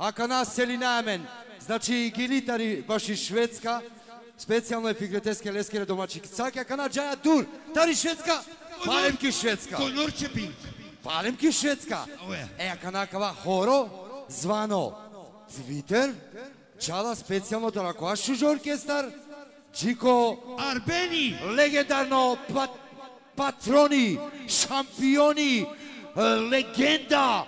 Aka nas celi namen, znači gilitari baš iz Švedska, specijalno je figreteske leskere domaći. Cak aka na džaja tur, tari Švedska, palem ki Švedska. To Norrköping. Palem ki Švedska. Aka nakava horo, zvano Twitter, čala specijalno dalakoašuž orkestar, Čiko Arbeni. Legendarno patroni, šampioni, legenda.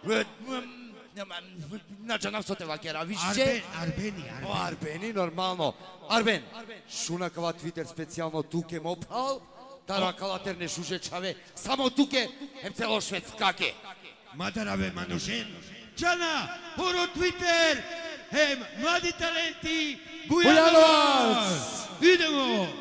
Znači nam sote vakera, višće? Arbeni, normalno. Arben, šunakava Twitter specijalno tuke mopal, tarakala terne šužečave, samo tuke, hem celo švedskake. Madarave manušen. Čana, horo Twitter, hem mladi talenti, Bujanovac. Idemo!